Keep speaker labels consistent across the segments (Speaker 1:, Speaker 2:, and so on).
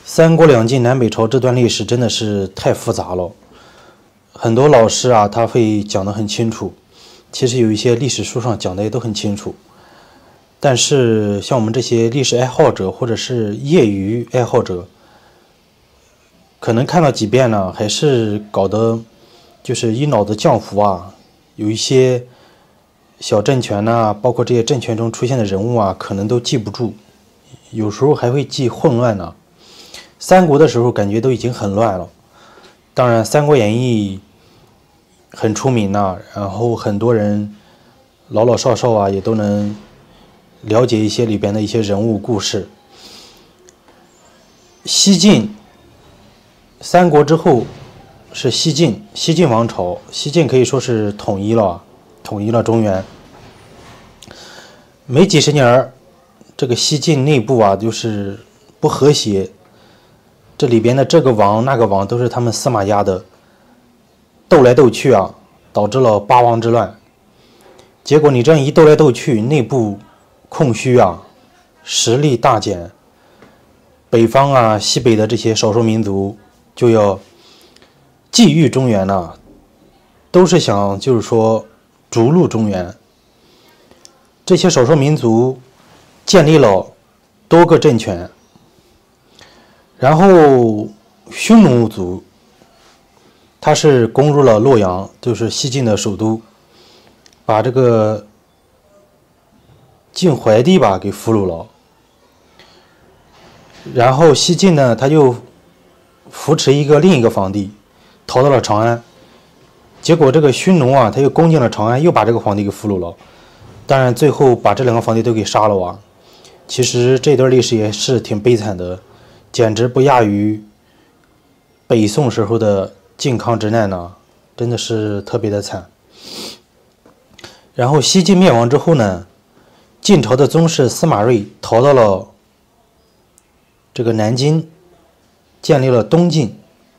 Speaker 1: 三国两晋南北朝这段历史真的是太复杂了，很多老师啊他会讲得很清楚，其实有一些历史书上讲的也都很清楚，但是像我们这些历史爱好者或者是业余爱好者，可能看到几遍呢，还是搞得就是一脑子浆糊啊，有一些小政权呐，包括这些政权中出现的人物啊，可能都记不住，有时候还会记混乱呢。三国的时候感觉都已经很乱了，当然《三国演义》很出名呐，然后很多人老老少少啊也都能了解一些里边的一些人物故事。西晋三国之后是西晋王朝，西晋可以说是统一了中原。没几十年，这个西晋内部啊就是不和谐，这里边的这个王那个王都是他们司马家的，斗来斗去啊，导致了八王之乱。结果你这样一斗来斗去，内部空虚啊，实力大减，北方啊西北的这些少数民族就要觊觎中原呐，都是想就是说逐鹿中原。这些少数民族建立了多个政权，然后匈奴族他是攻入了洛阳，就是西晋的首都，把这个晋怀帝吧给俘虏了。然后西晋呢，他就扶持另一个皇帝，逃到了长安。结果这个匈奴啊，他又攻进了长安，又把这个皇帝给俘虏了。当然，最后把这两个皇帝都给杀了啊。其实这段历史也是挺悲惨的，简直不亚于北宋时候的靖康之难呢，真的是特别的惨。然后西晋灭亡之后呢，晋朝的宗室司马睿逃到了这个南京，建立了东晋。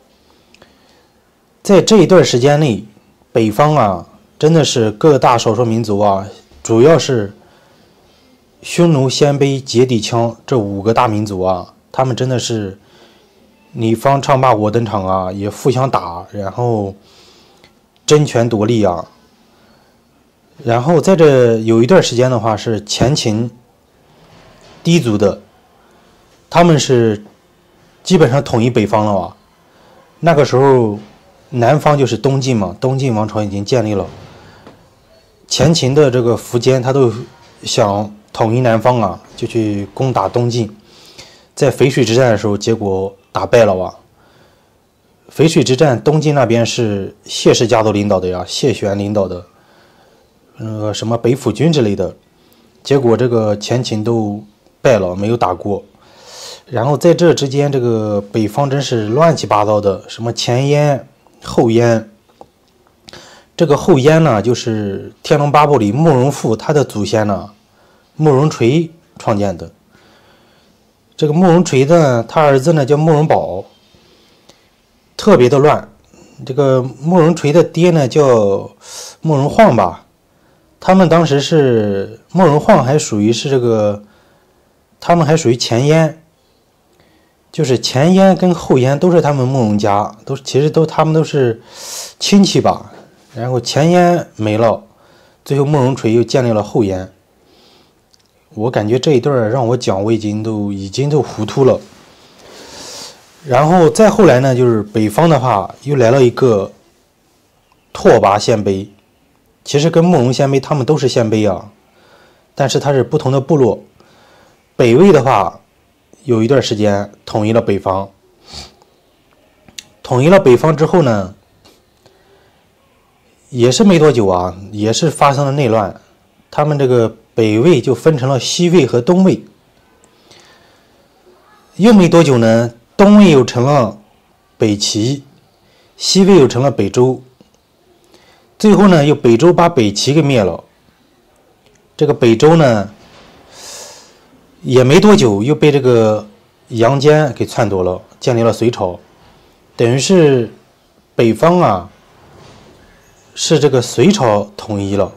Speaker 1: 在这一段时间内，北方啊真的是各大少数民族啊，主要是匈奴、鲜卑、羯、氐、羌这5个大民族啊，他们真的是你方唱罢我登场啊，也互相打，然后争权夺利啊。然后在这有一段时间的话，是前秦氐族的，他们是基本上统一北方了啊。那个时候南方就是东晋嘛，东晋王朝已经建立了。前秦的这个苻坚他都想统一南方啊，就去攻打东晋。在淝水之战的时候，结果打败了啊。淝水之战，东晋那边是谢氏家族领导的呀，谢玄领导的，什么北府军之类的。结果这个前秦都败了，没有打过。然后在这之间，这个北方真是乱七八糟的，什么前燕、后燕。这个后燕呢，就是《天龙八部》里慕容复他的祖先呢，慕容垂创建的。这个慕容垂呢，他儿子呢叫慕容宝，特别的乱。这个慕容垂的爹呢叫慕容晃吧，他们当时是慕容晃还属于是这个，他们还属于前燕，就是前燕跟后燕都是他们慕容家，其实他们都是亲戚吧。然后前燕没了，最后慕容垂又建立了后燕。我感觉这一段让我讲，我已经都糊涂了。然后再后来呢，就是北方的话又来了一个拓跋鲜卑，其实跟慕容鲜卑他们都是鲜卑啊，但是它是不同的部落。北魏的话有一段时间统一了北方，统一了北方之后呢，也是没多久啊，也是发生了内乱。他们这个北魏就分成了西魏和东魏，又没多久呢，东魏又成了北齐，西魏又成了北周，最后呢又北周把北齐给灭了。这个北周呢也没多久又被这个杨坚给篡夺了，建立了隋朝。等于是北方啊是这个隋朝统一了。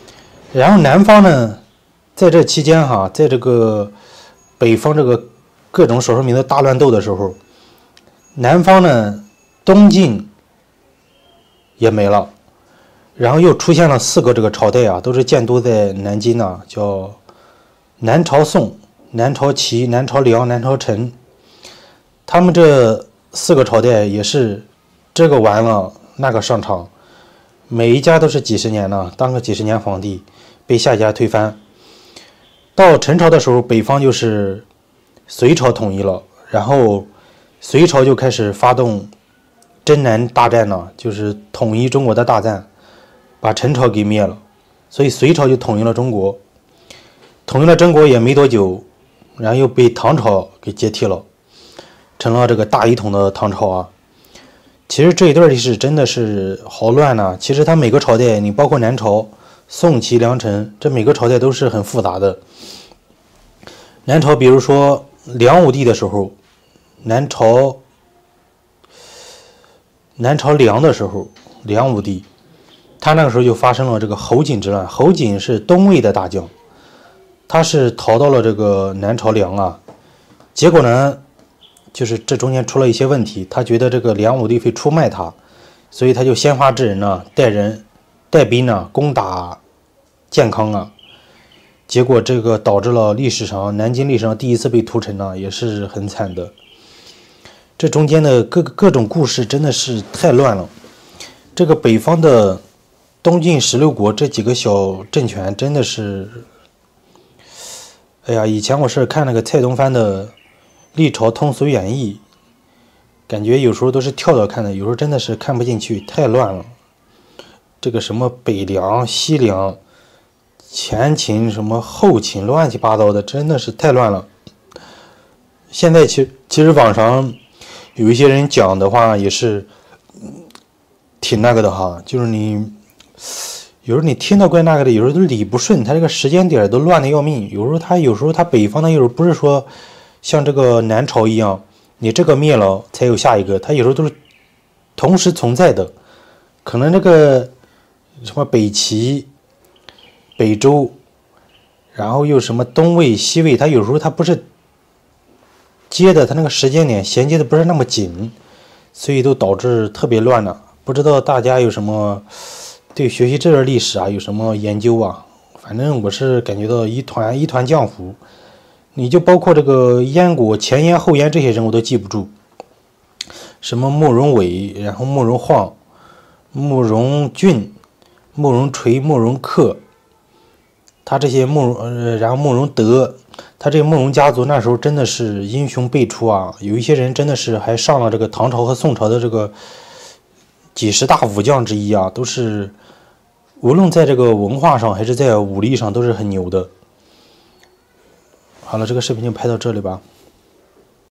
Speaker 1: 然后南方呢，在这期间哈，在这个北方这个各种少数民族大乱斗的时候，南方呢东晋也没了，然后又出现了4个这个朝代啊，都是建都在南京呢，叫南朝宋、南朝齐、南朝梁、南朝陈。他们这4个朝代也是这个完了那个上场，每一家都是几十年呢，当个几十年皇帝，被下一家推翻。到陈朝的时候，北方就是隋朝统一了，然后隋朝就开始发动真南大战呢，就是统一中国的大战，把陈朝给灭了，所以隋朝就统一了中国。统一了中国也没多久，然后又被唐朝给接替了，成了这个大一统的唐朝啊。其实这一段历史真的是好乱呐。其实它每个朝代，你包括南朝、宋、齐、梁、陈，这每个朝代都是很复杂的。南朝比如说梁武帝的时候，南朝梁的时候，梁武帝他那个时候就发生了这个侯景之乱。侯景是东魏的大将，他是逃到了这个南朝梁啊，结果呢就是这中间出了一些问题，他觉得这个梁武帝会出卖他，所以他就先发制人呢，带兵呢攻打建康啊。结果这个导致了南京历史上第一次被屠城呢，也是很惨的。这中间的各种故事真的是太乱了。这个北方的东晋16国这几个小政权真的是，哎呀，以前我是看那个蔡东藩的《历朝通俗演义》，感觉有时候都是跳着看的，有时候真的是看不进去，太乱了。这个什么北凉、西凉、前秦什么后秦，乱七八糟的，真的是太乱了。现在其实网上有一些人讲的话也是挺那个的哈，就是有时候你听到怪那个的，有时候都理不顺，他这个时间点都乱的要命。有时候他北方的有时候不是说像这个南朝一样，你这个灭了才有下一个，他有时候都是同时存在的。可能这个什么北齐、北周，然后又什么东魏、西魏，它有时候它不是接的，它那个时间点衔接的不是那么紧，所以都导致特别乱了。不知道大家有什么对学习这段历史啊有什么研究啊？反正我是感觉到一团浆糊，你就包括这个燕国前燕后燕这些人我都记不住，什么慕容伟，然后慕容晃、慕容俊、慕容垂、慕容恪，他这些然后慕容德，他这个慕容家族那时候真的是英雄辈出啊！有一些人真的是还上了这个唐朝和宋朝的这个几十大武将之一啊，都是无论在这个文化上还是在武力上都是很牛的。好了，这个视频就拍到这里吧。